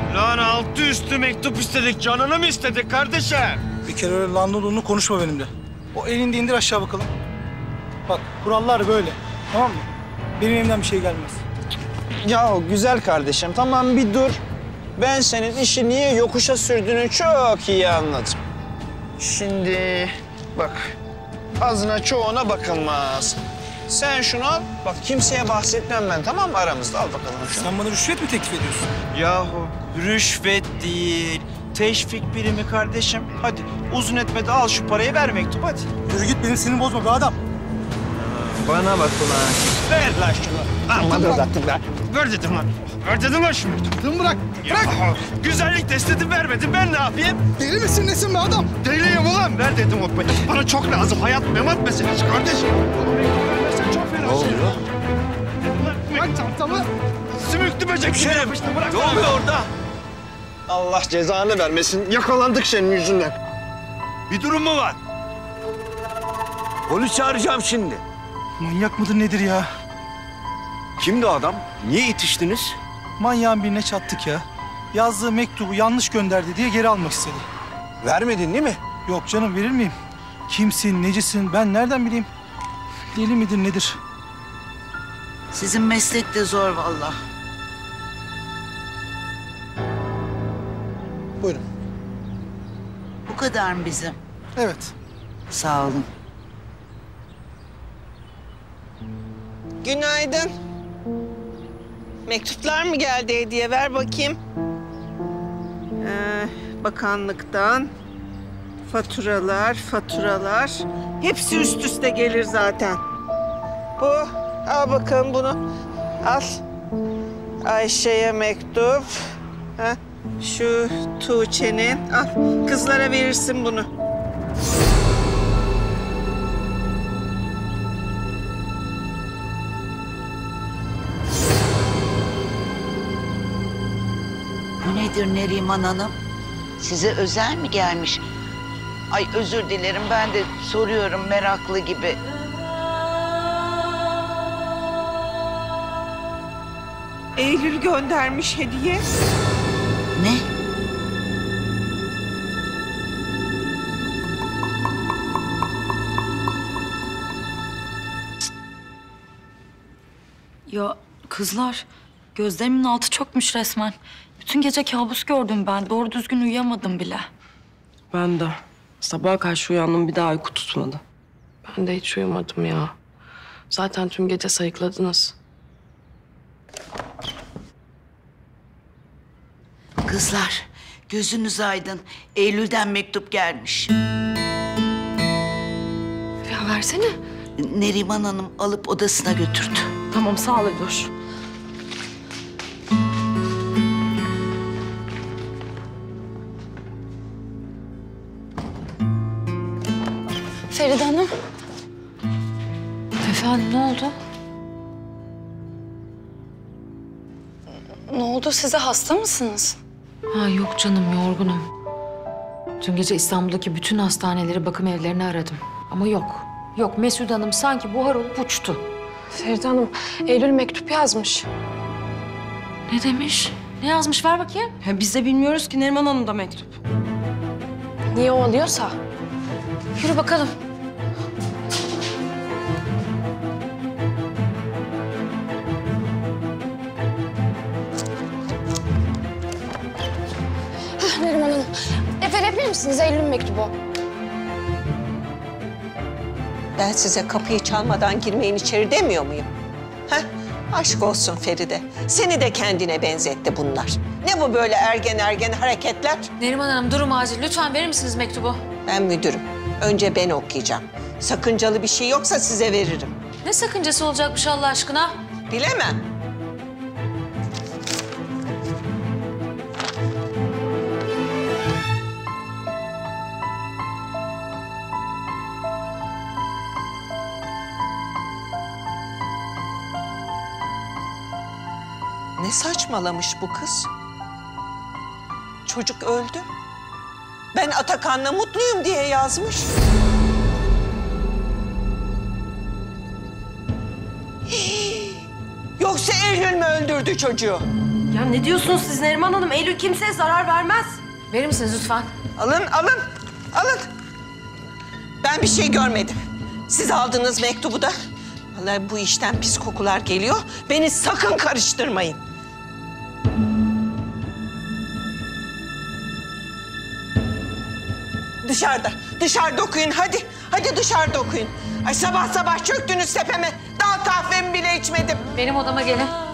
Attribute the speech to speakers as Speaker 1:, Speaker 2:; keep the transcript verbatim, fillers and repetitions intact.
Speaker 1: Lan altı üstü mektup istedik, canını mı istedik kardeşim?
Speaker 2: Bir kere öyle landolunu konuşma benimle. O elini de indir aşağı bakalım. Bak kurallar böyle, tamam mı? Benim elimden bir şey gelmez.
Speaker 3: Ya güzel kardeşim, tamam bir dur. Ben senin işi niye yokuşa sürdüğünü çok iyi anladım. Şimdi bak, azına çoğuna bakılmaz. Sen şunu al, bak kimseye bahsetmem ben, tamam mı, aramızda? Al bakalım şunu.
Speaker 2: Sen bana rüşvet mi teklif ediyorsun?
Speaker 3: Yahu rüşvet değil, teşvik birimi kardeşim. Hadi uzun etme de al şu parayı, ver mektup hadi.
Speaker 2: Yürü git, benim sinirimi bozma be adam.
Speaker 3: Bana bak ulan. Ver lan şunu. Amma da uzattın lan.
Speaker 1: Ver dedim lan. Ver dedim lan şu mektubu.
Speaker 2: Kızım bırak, bırak.
Speaker 1: Ya, güzellik de istedim, vermedin. Ben ne yapayım?
Speaker 2: Deli misin, nesin be adam?
Speaker 1: Deliyim ulan. Ver dedim o parayı. Bana çok lazım. Hayat memat meselesi kardeşim. Bana mektup vermezsen çok fena. Ne oluyor?
Speaker 2: Bırak çantamı.
Speaker 1: Sümüklü böcek gibi yapıştı. Bırak.
Speaker 3: Ne oluyor orada? Allah cezanı vermesin. Yakalandık senin yüzünden.
Speaker 1: Bir durum mu var?
Speaker 4: Polis çağıracağım şimdi.
Speaker 2: Manyak mıdır nedir ya?
Speaker 4: Kimdi o adam? Niye itiştiniz?
Speaker 2: Manyağın birine çattık ya. Yazdığı mektubu yanlış gönderdi diye geri almak istedi.
Speaker 4: Vermedin değil mi?
Speaker 2: Yok canım, verir miyim? Kimsin, necisin, ben nereden bileyim? Deli midir nedir?
Speaker 5: Sizin meslek de zor vallahi.
Speaker 2: Buyurun.
Speaker 5: Bu kadar mı bizim?
Speaker 2: Evet.
Speaker 5: Sağ olun.
Speaker 6: Günaydın. Mektuplar mı geldi hediye? Ver bakayım. Ee, bakanlıktan. Faturalar, faturalar. Hepsi üst üste gelir zaten. Bu. Al bakalım bunu. Al. Ayşe'ye mektup. Ha, şu Tuğçe'nin. Al. Kızlara verirsin bunu.
Speaker 5: Bu nedir Neriman Hanım? Size özel mi gelmiş? Ay özür dilerim, ben de soruyorum meraklı gibi.
Speaker 6: Eylül göndermiş hediye.
Speaker 5: Ne?
Speaker 7: Ya kızlar, gözlerimin altı çökmüş resmen. Bütün gece kabus gördüm ben. Doğru düzgün uyuyamadım bile.
Speaker 8: Ben de. Sabaha karşı uyandım, bir daha uyku tutmadı. Ben de hiç uyumadım ya. Zaten tüm gece sayıkladınız.
Speaker 5: Kızlar, gözünüz aydın. Eylül'den mektup gelmiş.
Speaker 8: Ya versene.
Speaker 5: Neriman Hanım alıp odasına götürdü.
Speaker 8: Tamam, sağ ol dur.
Speaker 7: Feride Hanım. Efendim, ne oldu? Ne oldu? Size hasta mısınız?
Speaker 9: Ha yok canım, yorgunum. Dün gece İstanbul'daki bütün hastaneleri, bakım evlerini aradım. Ama yok. Yok, Mesude Hanım sanki buhar olup uçtu.
Speaker 8: Feride Hanım, Eylül mektup yazmış.
Speaker 9: Ne demiş? Ne yazmış? Ver bakayım.
Speaker 8: Ya biz de bilmiyoruz ki, Neriman Hanım da mektup.
Speaker 9: Niye o alıyorsa? Yürü bakalım.
Speaker 10: Neriman Hanım, e, verebilir misiniz Eylül'ün mektubu?
Speaker 6: Ben size kapıyı çalmadan girmeyin içeri demiyor muyum? Heh, aşk olsun Feride. Seni de kendine benzetti bunlar. Ne bu böyle ergen ergen hareketler?
Speaker 9: Neriman Hanım, durum acil. Lütfen verir misiniz mektubu?
Speaker 6: Ben müdürüm. Önce ben okuyacağım. Sakıncalı bir şey yoksa size veririm.
Speaker 9: Ne sakıncası olacakmış Allah aşkına?
Speaker 6: Bilemem. Ne saçmalamış bu kız? Çocuk öldü. Ben Atakan'la mutluyum diye yazmış. Hii! Yoksa Eylül mü öldürdü çocuğu?
Speaker 8: Ya ne diyorsunuz siz Neriman Hanım? Eylül kimseye zarar vermez.
Speaker 9: Verir misiniz lütfen?
Speaker 6: Alın, alın, alın. Ben bir şey görmedim. Siz aldınız mektubu da. Vallahi bu işten pis kokular geliyor. Beni sakın karıştırmayın. Dışarıda, dışarıda okuyun hadi. Hadi dışarıda okuyun. Ay sabah sabah çöktünüz tepeme. Daha kahvemi bile içmedim.
Speaker 9: Benim odama gelin.